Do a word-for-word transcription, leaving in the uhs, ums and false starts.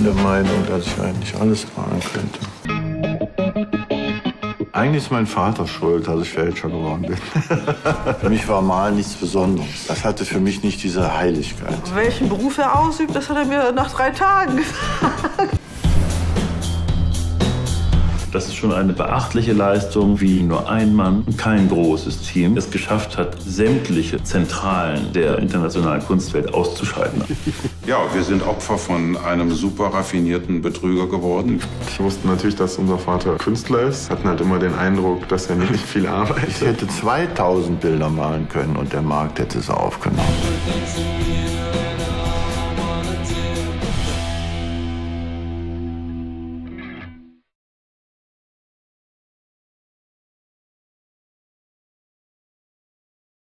der Meinung, dass ich eigentlich alles malen könnte. Eigentlich ist mein Vater schuld, dass ich Fälscher geworden bin. Für mich war Malen nichts Besonderes. Das hatte für mich nicht diese Heiligkeit. Welchen Beruf er ausübt, das hat er mir nach drei Tagen gesagt. Das ist schon eine beachtliche Leistung, wie nur ein Mann und kein großes Team es geschafft hat, sämtliche Zentralen der internationalen Kunstwelt auszuschalten. Ja, wir sind Opfer von einem super raffinierten Betrüger geworden. Ich wusste natürlich, dass unser Vater Künstler ist. Hatten halt immer den Eindruck, dass er nicht viel arbeitet. Ich hätte zweitausend Bilder malen können und der Markt hätte es aufgenommen.